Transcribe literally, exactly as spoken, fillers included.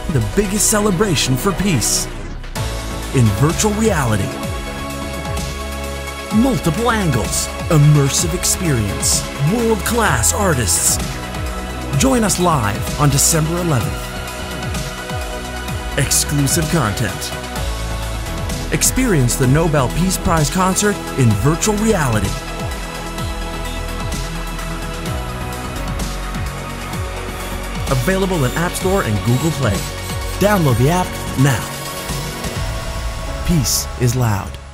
the biggest celebration for peace in virtual reality. Multiple angles, immersive experience, world-class artists. Join us live on December eleventh. Exclusive content. Experience the Nobel Peace Prize Concert in virtual reality. Available in App Store and Google Play. Download the app now. Peace is loud.